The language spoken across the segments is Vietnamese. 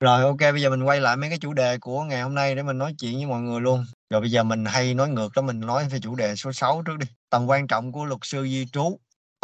Rồi ok, bây giờ mình quay lại mấy cái chủ đề của ngày hôm nay để mình nói chuyện với mọi người luôn. Rồi bây giờ mình hay nói ngược đó, mình nói về chủ đề số 6 trước đi. Tầm quan trọng của luật sư di trú.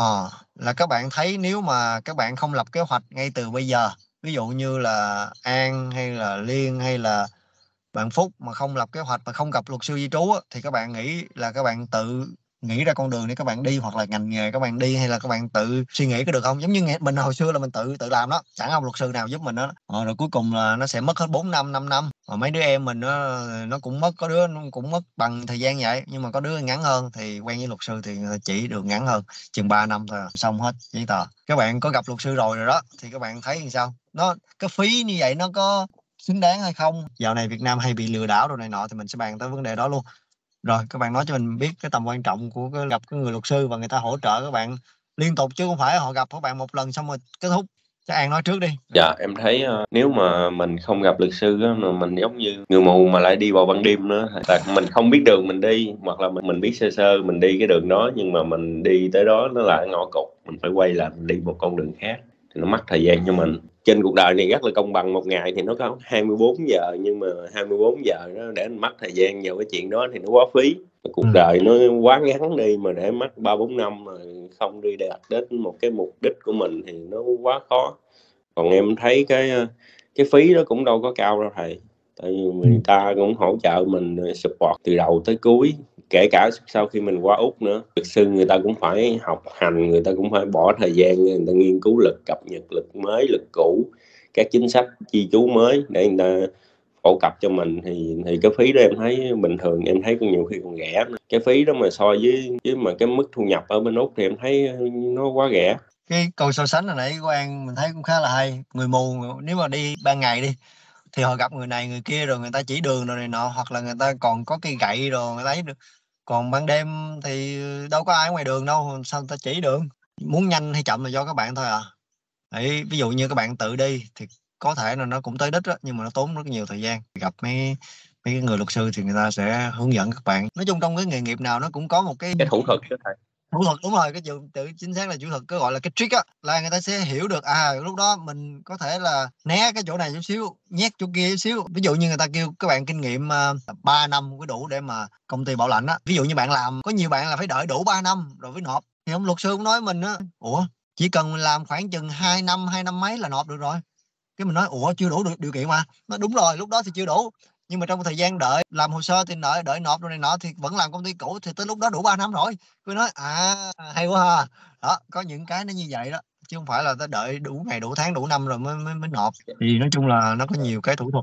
Là các bạn thấy nếu mà các bạn không lập kế hoạch ngay từ bây giờ, ví dụ như là An hay là Liên hay là bạn Phúc mà không lập kế hoạch mà không gặp luật sư di trú á, thì các bạn nghĩ là các bạn tự nghĩ ra con đường để các bạn đi, hoặc là ngành nghề các bạn đi, hay là các bạn tự suy nghĩ có được không? Giống như mình hồi xưa là mình tự tự làm đó, chẳng ông luật sư nào giúp mình đó. Rồi cuối cùng là nó sẽ mất hết 4 năm 5 năm. Rồi mấy đứa em mình nó cũng mất, có đứa nó cũng mất bằng thời gian vậy, nhưng mà có đứa ngắn hơn thì quen với luật sư thì chỉ được ngắn hơn chừng 3 năm thôi xong hết giấy tờ. Các bạn có gặp luật sư rồi đó thì các bạn thấy như sao? Cái phí như vậy nó có xứng đáng hay không? Dạo này Việt Nam hay bị lừa đảo đồ này nọ thì mình sẽ bàn tới vấn đề đó luôn. Rồi các bạn nói cho mình biết cái tầm quan trọng của gặp cái người luật sư và người ta hỗ trợ các bạn liên tục, chứ không phải họ gặp các bạn một lần xong rồi kết thúc. Chắc An nói trước đi. Dạ em thấy nếu mà mình không gặp luật sư á, mà mình giống như người mù mà lại đi vào ban đêm nữa, tại mình không biết đường mình đi, hoặc là mình biết sơ sơ mình đi cái đường đó nhưng mà mình đi tới đó nó là ngõ cụt, mình phải quay lại mình đi một con đường khác thì nó mất thời gian cho mình. Trên cuộc đời này rất là công bằng, một ngày thì nó có 24 giờ nhưng mà 24 giờ đó để mình mất thời gian vào cái chuyện đó thì nó quá phí. Cuộc đời nó quá ngắn đi mà để mất 3-4 năm mà không đi đạt đến một cái mục đích của mình thì nó quá khó. Còn em thấy cái phí đó cũng đâu có cao đâu thầy, tại vì người ta cũng hỗ trợ mình support từ đầu tới cuối, kể cả sau khi mình qua Úc nữa. Luật sư người ta cũng phải học hành, người ta cũng phải bỏ thời gian, người ta nghiên cứu luật, cập nhật luật mới, luật cũ, các chính sách di trú mới để người ta phổ cập cho mình. Thì cái phí đó em thấy bình thường, em thấy nhiều khi còn rẻ nữa. Cái phí đó mà so với mà cái mức thu nhập ở bên Úc thì em thấy nó quá rẻ. Cái câu so sánh hồi nãy của An mình thấy cũng khá là hay. Người mù nếu mà đi ban ngày đi thì họ gặp người này người kia rồi người ta chỉ đường rồi này nọ, hoặc là người ta còn có cây gậy rồi người ta lấy được. Còn ban đêm thì đâu có ai ở ngoài đường đâu, sao người ta chỉ đường? Muốn nhanh hay chậm là do các bạn thôi à. Đấy, ví dụ như các bạn tự đi thì có thể là nó cũng tới đích đó, nhưng mà nó tốn rất nhiều thời gian. Gặp mấy mấy cái người luật sư thì người ta sẽ hướng dẫn các bạn. Nói chung trong cái nghề nghiệp nào nó cũng có một cái Cái thủ thuật đó thầy. thủ thuật. Đúng rồi, cái từ từ chính xác là thủ thuật, cái gọi là cái trick á, là người ta sẽ hiểu được lúc đó mình có thể là né cái chỗ này chút xíu, nhét chỗ kia chút xíu. Ví dụ như người ta kêu các bạn kinh nghiệm 3 năm mới đủ để mà công ty bảo lãnh á. Ví dụ như bạn làm, có nhiều bạn là phải đợi đủ 3 năm rồi mới nộp, thì ông luật sư cũng nói mình á, ủa chỉ cần mình làm khoảng chừng 2 năm 2 năm mấy là nộp được rồi. Cái mình nói ủa chưa đủ điều kiện mà. Nó đúng rồi, lúc đó thì chưa đủ, nhưng mà trong thời gian đợi làm hồ sơ thì đợi nộp rồi này nọ thì vẫn làm công ty cũ, thì tới lúc đó đủ 3 năm rồi. Tôi nói hay quá ha. Đó, có những cái nó như vậy đó, chứ không phải là ta đợi đủ ngày đủ tháng đủ năm rồi mới nộp. Thì nói chung là nó có nhiều cái thủ thuật.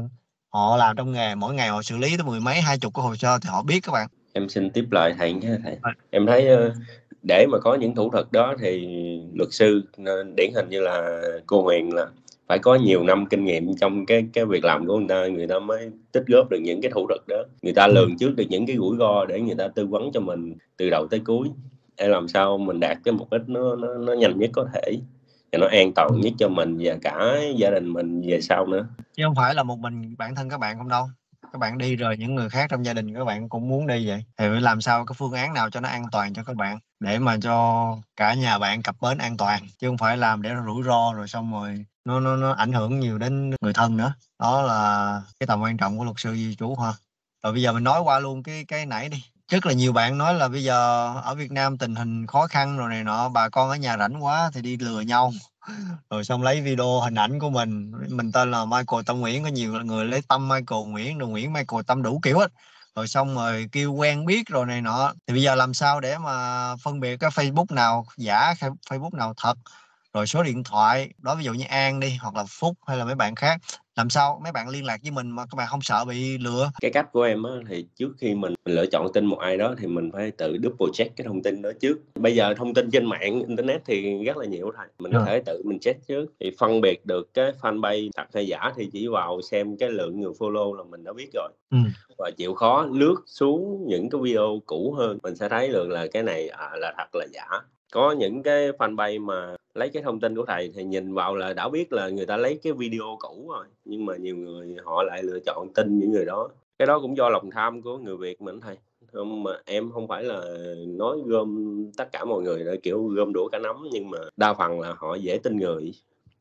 Họ làm trong nghề, mỗi ngày họ xử lý tới 10 mấy 20 cái hồ sơ thì họ biết các bạn. Em xin tiếp lời thầy nhé thầy. Em thấy để mà có những thủ thuật đó thì luật sư điển hình như là cô Huyền là phải có nhiều năm kinh nghiệm trong cái việc làm của người ta mới tích góp được những cái thủ thuật đó. Người ta lường trước được những cái rủi ro để người ta tư vấn cho mình từ đầu tới cuối, để làm sao mình đạt cái mục đích nó nhanh nhất có thể và nó an toàn nhất cho mình và cả gia đình mình về sau nữa. Chứ không phải là một mình bản thân các bạn không đâu. Các bạn đi rồi những người khác trong gia đình các bạn cũng muốn đi vậy, thì phải làm sao cái phương án nào cho nó an toàn cho các bạn, để mà cho cả nhà bạn cập bến an toàn, chứ không phải làm để nó rủi ro rồi xong rồi nó ảnh hưởng nhiều đến người thân nữa. Đó là cái tầm quan trọng của luật sư di trú ha. Rồi bây giờ mình nói qua luôn cái nãy đi. Rất là nhiều bạn nói là bây giờ ở Việt Nam tình hình khó khăn rồi này nọ, bà con ở nhà rảnh quá thì đi lừa nhau, rồi xong lấy video hình ảnh của mình tên là Michael Tâm Nguyễn, có nhiều người lấy Tâm Michael Nguyễn rồi Nguyễn Michael Tâm đủ kiểu hết, rồi xong rồi kêu quen biết rồi này nọ. Thì bây giờ làm sao để mà phân biệt cái Facebook nào giả, Facebook nào thật, rồi số điện thoại đó, ví dụ như An đi hoặc là Phúc hay là mấy bạn khác, làm sao mấy bạn liên lạc với mình mà các bạn không sợ bị lừa? Cái cách của em á, thì trước khi mình lựa chọn tin một ai đó thì mình phải tự double check cái thông tin đó trước. Bây giờ thông tin trên mạng internet thì rất là nhiều thầy, mình có thể tự mình check trước thì phân biệt được cái fanpage thật hay giả thì chỉ vào xem cái lượng người follow là mình đã biết rồi. Và chịu khó lướt xuống những cái video cũ hơn, mình sẽ thấy được là cái này là thật là giả. Có những cái fanpage mà lấy cái thông tin của thầy thì nhìn vào là đã biết là người ta lấy cái video cũ rồi, nhưng mà nhiều người họ lại lựa chọn tin những người đó. Cái đó cũng do lòng tham của người Việt mình thầy. Không, mà em không phải là nói gom tất cả mọi người là kiểu gom đũa cả nắm, nhưng mà đa phần là họ dễ tin người,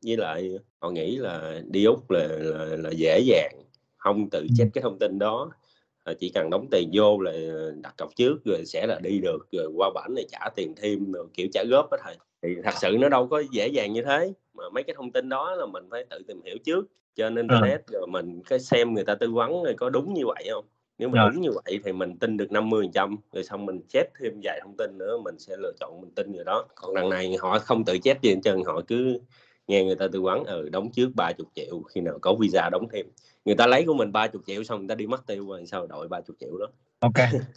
với lại họ nghĩ là đi Úc là dễ dàng, không tự check cái thông tin đó, chỉ cần đóng tiền vô là đặt cọc trước rồi sẽ là đi được, rồi qua bển này trả tiền thêm rồi kiểu trả góp đó thầy. Thì thật sự nó đâu có dễ dàng như thế, mà mấy cái thông tin đó là mình phải tự tìm hiểu trước trên internet, rồi mình cái xem người ta tư vấn rồi có đúng như vậy không. Nếu mà đúng như vậy thì mình tin được 50%, rồi xong mình check thêm vài thông tin nữa, mình sẽ lựa chọn mình tin người đó. Còn đằng này họ không tự check gì hết trơn, họ cứ nghe người ta tư vấn đóng trước 30 triệu, khi nào có visa đóng thêm. Người ta lấy của mình 30 triệu xong người ta đi mất tiêu rồi, sao đội 30 triệu đó. Ok.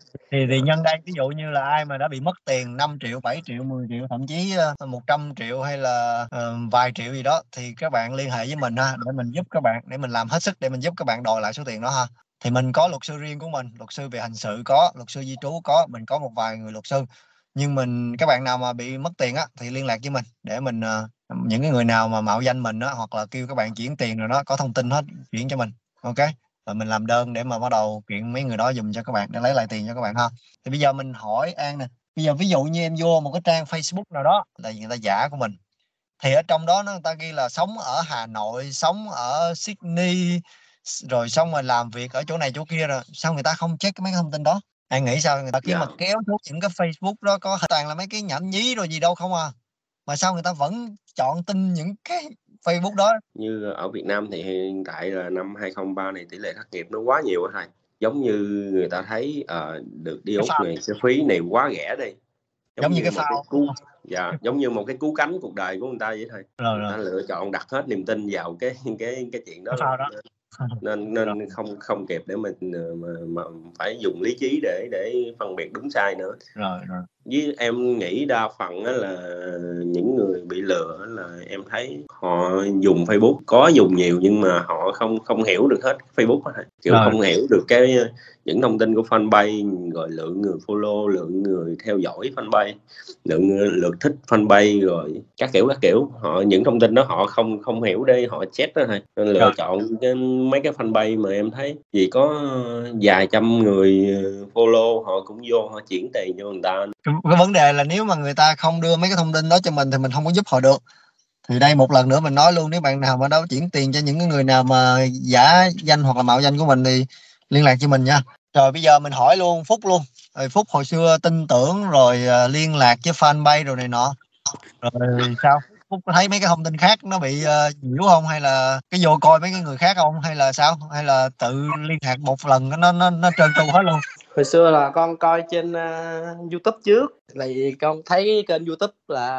Thì nhân đây ví dụ như là ai mà đã bị mất tiền 5 triệu, 7 triệu, 10 triệu, thậm chí 100 triệu hay là vài triệu gì đó, thì các bạn liên hệ với mình ha, để mình giúp các bạn, để mình làm hết sức để mình giúp các bạn đòi lại số tiền đó ha. Thì mình có luật sư riêng của mình, luật sư về hình sự có, luật sư di trú có, mình có một vài người luật sư. Nhưng các bạn nào mà bị mất tiền á thì liên lạc với mình để mình những cái người nào mà mạo danh mình á, hoặc là kêu các bạn chuyển tiền rồi đó, có thông tin hết chuyển cho mình. Ok. Rồi mình làm đơn để mà bắt đầu kiện mấy người đó giùm cho các bạn để lấy lại tiền cho các bạn ha. Thì bây giờ mình hỏi An nè, bây giờ ví dụ như em vô một cái trang Facebook nào đó là người ta giả của mình, thì ở trong đó người ta ghi là sống ở Hà Nội, sống ở Sydney, rồi xong rồi làm việc ở chỗ này chỗ kia, rồi sao người ta không check mấy cái thông tin đó? An nghĩ sao người ta khi mà kéo xuống những cái Facebook đó có toàn là mấy cái nhảm nhí rồi gì đâu không à, mà sao người ta vẫn chọn tin những cái Facebook đó? Như ở Việt Nam thì hiện tại là năm 2023 này tỷ lệ thất nghiệp nó quá nhiều á thầy. Giống như người ta thấy được đi Úc này cái phí này quá rẻ đi, giống như cái một cái phao. cú giống như một cái cú cánh cuộc đời của người ta vậy thôi. Rồi Người ta lựa chọn đặt hết niềm tin vào cái chuyện đó cái phao đó. nên Rồi. không kịp để mình mà phải dùng lý trí để phân biệt đúng sai nữa. Rồi. Với em nghĩ đa phần á là những người bị lừa á là em thấy họ dùng Facebook, có dùng nhiều nhưng mà họ không hiểu được hết Facebook á, kiểu Rồi. không hiểu được những thông tin của fanpage, rồi lượng người follow, lượng người theo dõi fanpage, lượng lượt thích fanpage, rồi các kiểu họ những thông tin đó họ không hiểu đây, họ check đó thôi, nên lựa chọn mấy cái fanpage mà em thấy chỉ có vài trăm người follow, họ cũng vô họ chuyển tiền cho người ta. Cái vấn đề là nếu mà người ta không đưa mấy cái thông tin đó cho mình thì mình không có giúp họ được. Thì đây một lần nữa mình nói luôn, nếu bạn nào mà đâu chuyển tiền cho những người nào mà giả danh hoặc là mạo danh của mình thì liên lạc cho mình nha. Rồi bây giờ mình hỏi luôn Phúc luôn. Rồi Phúc hồi xưa tin tưởng rồi liên lạc với fanpage rồi này nọ. Rồi sao? Phúc có thấy mấy cái thông tin khác nó bị nhiễu không, hay là cái vô coi mấy cái người khác không, hay là sao? Hay là tự liên lạc một lần nó trơn tru hết luôn? Hồi xưa là con coi trên YouTube trước, là vì con thấy kênh YouTube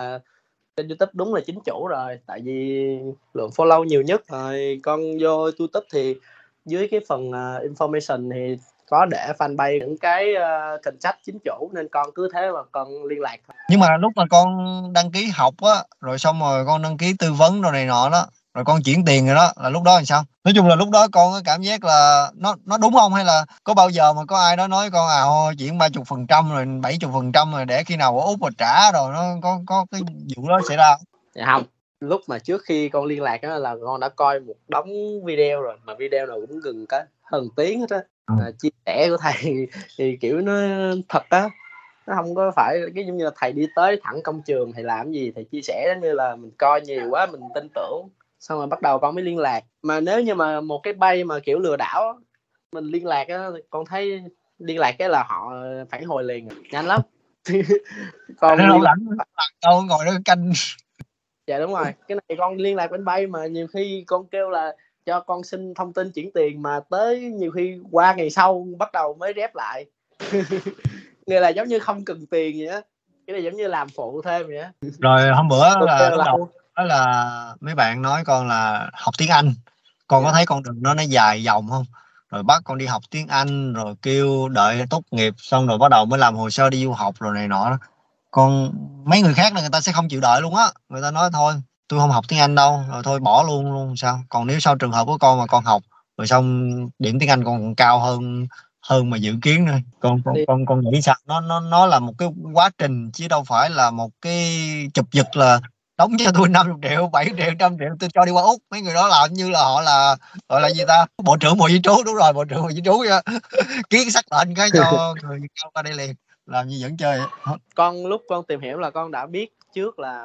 đúng là chính chủ rồi, tại vì lượng follow nhiều nhất. Rồi con vô YouTube thì dưới cái phần information thì có để fanpage những cái contact chính chủ, nên con cứ thế mà con liên lạc. Nhưng mà lúc mà con đăng ký học á, rồi xong rồi con đăng ký tư vấn rồi này nọ đó, rồi con chuyển tiền rồi đó, là lúc đó làm sao? Nói chung là lúc đó con có cảm giác là nó đúng không, hay là có bao giờ mà có ai đó nói con thôi chuyển 30% rồi 70% rồi để khi nào ở Úc mà trả, rồi nó có cái vụ đó xảy ra? Dạ không, lúc mà trước khi con liên lạc đó là con đã coi một đống video rồi, mà video nào cũng gần cả hơn tiếng hết á. Chia sẻ của thầy thì kiểu nó thật á, nó không có phải cái giống như là thầy đi tới thẳng công trường thầy làm gì, thầy chia sẻ giống như là mình coi nhiều quá mình tin tưởng, xong rồi bắt đầu con mới liên lạc. Mà nếu như mà một cái bay mà kiểu lừa đảo mình liên lạc á, con thấy liên lạc cái là họ phản hồi liền, nhanh lắm. Con liên lạc đâu ngồi đó canh. Dạ đúng rồi, cái này con liên lạc bên bay mà nhiều khi con kêu là cho con xin thông tin chuyển tiền, mà tới nhiều khi qua ngày sau bắt đầu mới rep lại. Nghĩa là giống như không cần tiền vậy á, cái này giống như làm phụ thêm vậy á. Rồi hôm bữa là lúc là đầu đó là mấy bạn nói con là học tiếng Anh, con có thấy con đường nó dài dòng không? Rồi bắt con đi học tiếng Anh, rồi kêu đợi tốt nghiệp xong rồi bắt đầu mới làm hồ sơ đi du học rồi này nọ đó. Con mấy người khác là người ta sẽ không chịu đợi luôn á, người ta nói thôi tôi không học tiếng Anh đâu, rồi thôi bỏ luôn luôn sao? Còn nếu sau trường hợp của con mà con học rồi xong điểm tiếng Anh con còn cao hơn hơn mà dự kiến nữa, con nghĩ sao? Nó là một cái quá trình chứ đâu phải là một cái chụp giật là đóng cho tôi 50 triệu, 7 triệu, 100 triệu tôi cho đi qua Úc. Mấy người đó làm như là họ là gọi là gì ta, bộ trưởng bộ di trú. Đúng rồi, bộ trưởng bộ di trú nha. Ký sắc lệnh cái cho người Việt Nam qua đây liền, làm như vẫn chơi. Con lúc con tìm hiểu là con đã biết trước là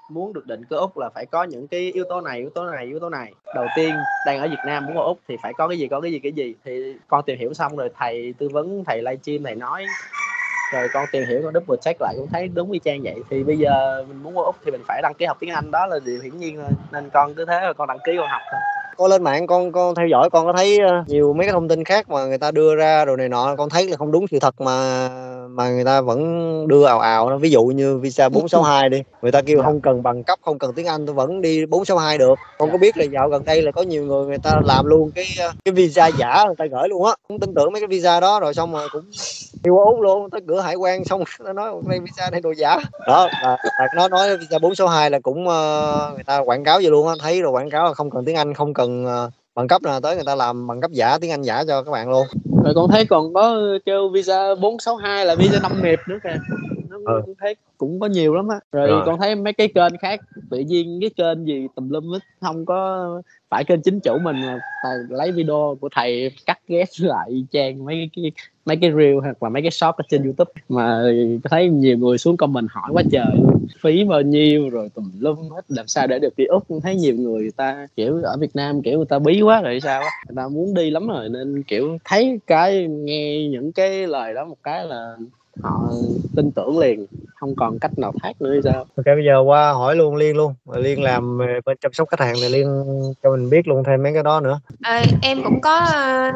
muốn được định cư Úc là phải có những cái yếu tố này, yếu tố này, yếu tố này. Đầu tiên đang ở Việt Nam muốn vào Úc thì phải có cái gì. Thì con tìm hiểu xong rồi thầy tư vấn, thầy livestream, thầy nói, rồi con tìm hiểu, con double check lại cũng thấy đúng y chang vậy. Thì bây giờ mình muốn vào Úc thì mình phải đăng ký học tiếng Anh, đó là điều hiển nhiên thôi. Nên con cứ thế rồi con đăng ký con học thôi. Con lên mạng con theo dõi, con có thấy nhiều mấy cái thông tin khác mà người ta đưa ra rồi này nọ, con thấy là không đúng sự thật mà người ta vẫn đưa ào ào đó. Ví dụ như visa 462 đi, người ta kêu không cần bằng cấp, không cần tiếng Anh tôi vẫn đi 462 được. Con có biết là dạo gần đây là có nhiều người ta làm luôn cái visa giả, người ta gửi luôn á, không tin tưởng mấy cái visa đó, rồi xong rồi cũng đi qua Úc luôn, tới cửa hải quan xong nó nói đây visa này đồ giả đó. Nó nói visa 462 là cũng người ta quảng cáo vậy luôn á, thấy rồi quảng cáo là không cần tiếng Anh, không cần bằng cấp nào, tới người ta làm bằng cấp giả, tiếng Anh giả cho các bạn luôn. Rồi con thấy còn có kêu visa 462 là visa nông nghiệp nữa kìa. Con thấy cũng có nhiều lắm á. Rồi con thấy mấy cái kênh khác tự nhiên cái kênh gì tùm lum hết, không có phải kênh chính chủ mình mà lấy video của thầy cắt ghép lại trang mấy cái reel hoặc là mấy cái short ở trên YouTube, mà thấy nhiều người xuống comment hỏi quá trời, phí bao nhiêu rồi tùm lum hết, làm sao để được đi Úc. Thấy nhiều người ta kiểu ở Việt Nam kiểu người ta bí quá rồi sao á, người ta muốn đi lắm rồi, nên kiểu thấy cái nghe những cái lời đó một cái là họ tin tưởng liền, không còn cách nào khác nữa hay sao. Ok, bây giờ qua hỏi luôn Liên luôn, Liên làm bên chăm sóc khách hàng thì Liên cho mình biết luôn thêm mấy cái đó nữa. Em cũng có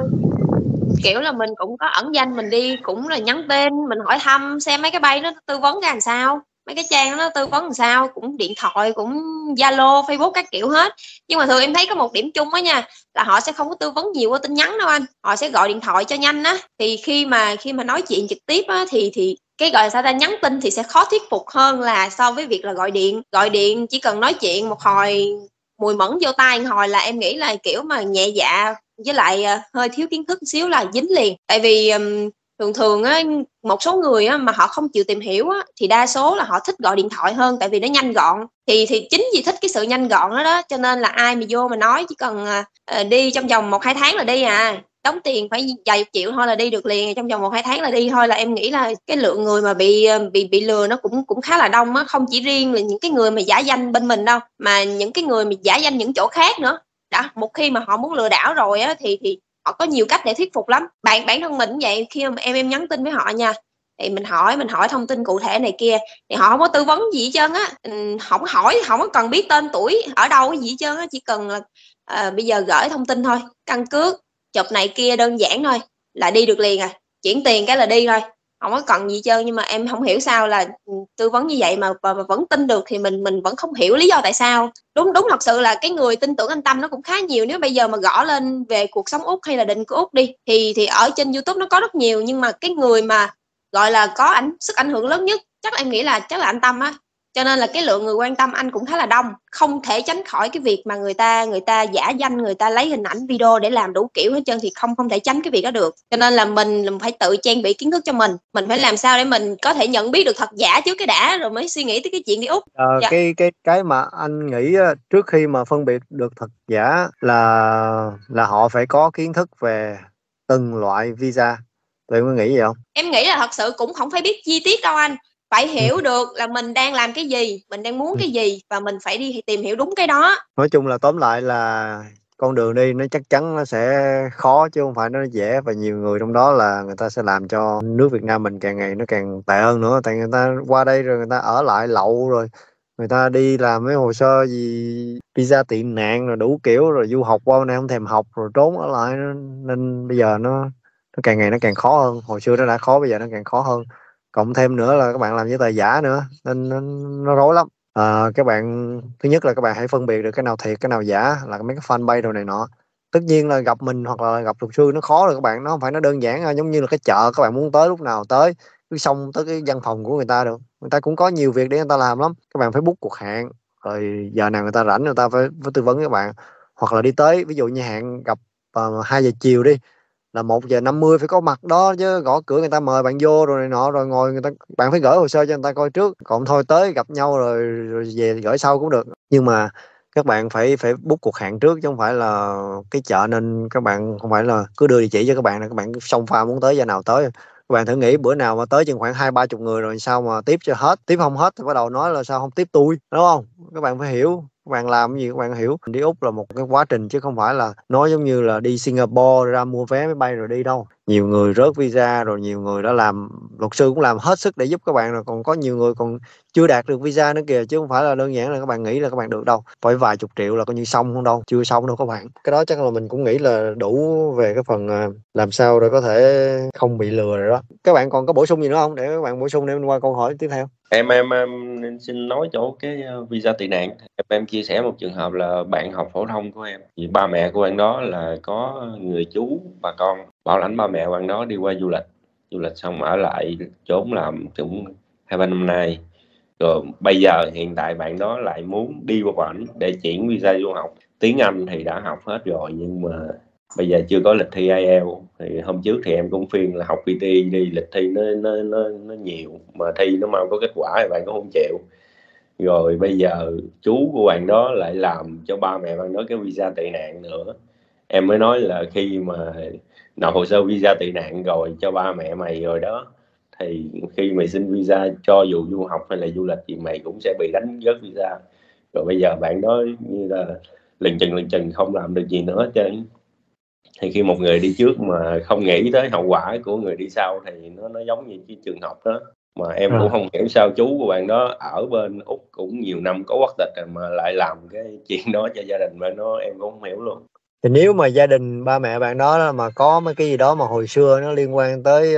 kiểu là mình cũng có ẩn danh, mình đi cũng là nhắn tin, mình hỏi thăm xem mấy cái bay nó tư vấn ra làm sao, mấy cái trang nó tư vấn làm sao, cũng điện thoại, cũng Zalo, Facebook các kiểu hết. Nhưng mà thường em thấy có một điểm chung á nha, là họ sẽ không có tư vấn nhiều qua tin nhắn đâu anh, họ sẽ gọi điện thoại cho nhanh á. Thì khi mà nói chuyện trực tiếp á thì cái gọi là sao ta, nhắn tin thì sẽ khó thuyết phục hơn là so với việc là gọi điện chỉ cần nói chuyện một hồi mùi mẫn vô tai hồi là em nghĩ là kiểu mà nhẹ dạ với lại hơi thiếu kiến thức xíu là dính liền. Tại vì thường á, một số người á, mà họ không chịu tìm hiểu á, thì đa số là họ thích gọi điện thoại hơn, tại vì nó nhanh gọn. Thì chính vì thích cái sự nhanh gọn đó cho nên là ai mà vô mà nói chỉ cần đi trong vòng 1-2 tháng là đi đóng tiền phải vài triệu thôi là đi được liền, trong vòng 1-2 tháng là đi thôi. Là em nghĩ là cái lượng người mà bị lừa nó cũng khá là đông á, không chỉ riêng là những cái người mà giả danh bên mình đâu, mà những cái người mà giả danh những chỗ khác nữa. Đó, một khi mà họ muốn lừa đảo rồi á thì họ có nhiều cách để thuyết phục lắm. Bản thân mình cũng vậy, khi mà em nhắn tin với họ nha, thì mình hỏi thông tin cụ thể này kia, thì họ không có tư vấn gì hết trơn á, không hỏi, không có cần biết tên tuổi ở đâu cái gì hết trơn á, chỉ cần là bây giờ gửi thông tin thôi, căn cước, chụp này kia đơn giản thôi là đi được liền chuyển tiền cái là đi thôi, không có cần gì hết trơn. Nhưng mà em không hiểu sao là tư vấn như vậy mà vẫn tin được, thì mình vẫn không hiểu lý do tại sao. Đúng thật sự là cái người tin tưởng anh Tâm nó cũng khá nhiều. Nếu bây giờ mà gõ lên về cuộc sống Úc hay là định cư Úc đi thì ở trên YouTube nó có rất nhiều, nhưng mà cái người mà gọi là có sức ảnh hưởng lớn nhất chắc em nghĩ là anh Tâm á. Cho nên là cái lượng người quan tâm anh cũng khá là đông, không thể tránh khỏi cái việc mà người ta giả danh, người ta lấy hình ảnh video để làm đủ kiểu hết trơn, thì không thể tránh cái việc đó được. Cho nên là mình phải tự trang bị kiến thức cho mình phải làm sao để mình có thể nhận biết được thật giả trước cái đã, rồi mới suy nghĩ tới cái chuyện đi Úc. Dạ. Cái mà anh nghĩ trước khi mà phân biệt được thật giả là họ phải có kiến thức về từng loại visa. Tụi em có nghĩ vậy không? Em nghĩ là thật sự cũng không phải biết chi tiết đâu anh, phải hiểu được là mình đang làm cái gì, mình đang muốn cái gì, và mình phải đi tìm hiểu đúng cái đó. Nói chung là tóm lại là con đường đi nó chắc chắn nó sẽ khó chứ không phải nó dễ, và nhiều người trong đó là người ta sẽ làm cho nước Việt Nam mình càng ngày nó càng tệ hơn nữa. Tại người ta qua đây rồi người ta ở lại lậu, rồi người ta đi làm mấy hồ sơ gì visa tị nạn rồi đủ kiểu, rồi du học qua này không thèm học rồi trốn ở lại, nên bây giờ nó càng ngày nó càng khó hơn. Hồi xưa nó đã khó, bây giờ nó càng khó hơn, cộng thêm nữa là các bạn làm giấy tờ giả nữa nên nó rối lắm. Các bạn, thứ nhất là các bạn hãy phân biệt được cái nào thiệt cái nào giả, là mấy cái fanpage đồ này nọ. Tất nhiên là gặp mình hoặc là gặp luật sư nó khó rồi các bạn, nó không phải nó đơn giản giống như là cái chợ các bạn muốn tới lúc nào tới, cứ xông tới cái văn phòng của người ta được. Người ta cũng có nhiều việc để người ta làm lắm, các bạn phải book cuộc hẹn, rồi giờ nào người ta rảnh người ta phải tư vấn với các bạn. Hoặc là đi tới, ví dụ như hẹn gặp 2 giờ chiều đi, là 1:50 phải có mặt đó chứ, gõ cửa người ta mời bạn vô rồi này nọ, rồi ngồi người ta, bạn phải gửi hồ sơ cho người ta coi trước, còn thôi tới gặp nhau rồi về gửi sau cũng được. Nhưng mà các bạn phải book cuộc hẹn trước chứ không phải là cái chợ, nên các bạn không phải là cứ đưa địa chỉ cho các bạn là các bạn xông pha muốn tới giờ nào tới. Các bạn thử nghĩ bữa nào mà tới chừng khoảng 20-30 người rồi sao mà tiếp cho hết, tiếp không hết thì bắt đầu nói là sao không tiếp tôi, đúng không? Các bạn phải hiểu, các bạn làm cái gì các bạn hiểu. Đi Úc là một cái quá trình chứ không phải là nói giống như là đi Singapore ra mua vé máy bay rồi đi đâu. Nhiều người rớt visa rồi, nhiều người đã làm, luật sư cũng làm hết sức để giúp các bạn rồi, còn có nhiều người còn chưa đạt được visa nữa kìa, chứ không phải là đơn giản là các bạn nghĩ là các bạn được đâu, phải vài chục triệu là coi như xong không đâu, chưa xong đâu các bạn. Cái đó chắc là mình cũng nghĩ là đủ về cái phần làm sao để có thể không bị lừa rồi đó. Các bạn còn có bổ sung gì nữa không, để các bạn bổ sung để mình qua câu hỏi tiếp theo. Em xin nói chỗ cái visa tị nạn. Em chia sẻ một trường hợp là bạn học phổ thông của em, thì ba mẹ của bạn đó là có người chú bà con bảo lãnh ba mẹ bạn đó đi qua du lịch xong ở lại trốn làm cũng 2-3 năm nay. Rồi bây giờ hiện tại bạn đó lại muốn đi qua bển để chuyển visa du học. Tiếng Anh thì đã học hết rồi nhưng mà bây giờ chưa có lịch thi IELTS. Thì hôm trước thì em cũng khuyên là học PT đi, lịch thi nó nhiều mà thi nó mau có kết quả thì bạn cũng không chịu. Rồi bây giờ chú của bạn đó lại làm cho ba mẹ bạn đó cái visa tị nạn nữa. Em mới nói là khi mà nộp hồ sơ visa tị nạn rồi cho ba mẹ mày rồi đó, thì khi mày xin visa cho dù du học hay là du lịch thì mày cũng sẽ bị đánh rớt visa. Rồi bây giờ bạn đó như là lừng chừng không làm được gì nữa hết trơn. Thì khi một người đi trước mà không nghĩ tới hậu quả của người đi sau thì nó giống như cái trường hợp đó. Mà em cũng không hiểu sao chú của bạn đó ở bên Úc cũng nhiều năm có quốc tịch rồi mà lại làm cái chuyện đó cho gia đình bạn đó, em cũng không hiểu luôn. Thì nếu mà gia đình ba mẹ bạn đó mà có mấy cái gì đó mà hồi xưa nó liên quan tới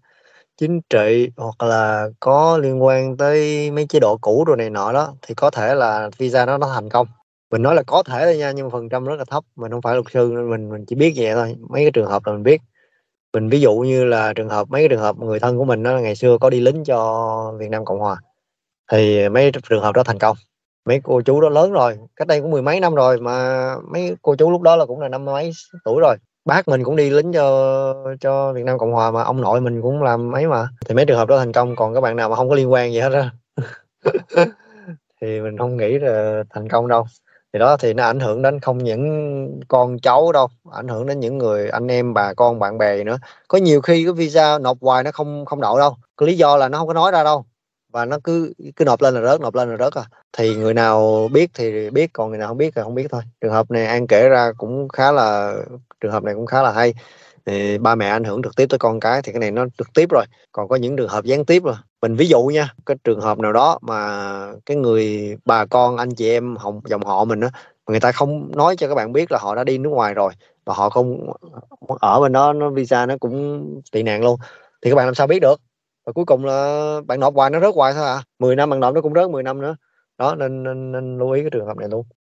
chính trị hoặc là có liên quan tới mấy chế độ cũ rồi này nọ đó, thì có thể là visa nó thành công. Mình nói là có thể thôi nha, nhưng mà phần trăm rất là thấp. Mình không phải luật sư nên mình chỉ biết vậy thôi. Mấy cái trường hợp là mình biết. Mình ví dụ như là mấy cái trường hợp người thân của mình đó, ngày xưa có đi lính cho Việt Nam Cộng Hòa, thì mấy trường hợp đó thành công. Mấy cô chú đó lớn rồi, cách đây cũng 10 mấy năm rồi, mà mấy cô chú lúc đó là cũng là 50 mấy tuổi rồi. Bác mình cũng đi lính cho Việt Nam Cộng Hòa, mà ông nội mình cũng làm mấy mà. Thì mấy trường hợp đó thành công, còn các bạn nào mà không có liên quan gì hết á thì mình không nghĩ là thành công đâu. Thì đó, thì nó ảnh hưởng đến không những con cháu đâu, ảnh hưởng đến những người anh em bà con bạn bè nữa. Có nhiều khi cái visa nộp hoài nó không đậu đâu, cái lý do là nó không có nói ra đâu, và nó cứ nộp lên là rớt, nộp lên là rớt à. Thì người nào biết thì biết, còn người nào không biết thì không biết thôi. Trường hợp này An kể ra cũng khá là, trường hợp này cũng khá là hay. Thì ba mẹ ảnh hưởng trực tiếp tới con cái thì cái này nó trực tiếp rồi. Còn có những trường hợp gián tiếp rồi. Mình ví dụ nha, cái trường hợp nào đó mà cái người bà con anh chị em dòng họ mình á, người ta không nói cho các bạn biết là họ đã đi nước ngoài rồi, và họ không ở bên đó, nó visa nó cũng tị nạn luôn, thì các bạn làm sao biết được? Và cuối cùng là bạn nộp hoài nó rớt hoài thôi à. 10 năm bạn nộp nó cũng rớt 10 năm nữa đó. Nên lưu ý cái trường hợp này luôn.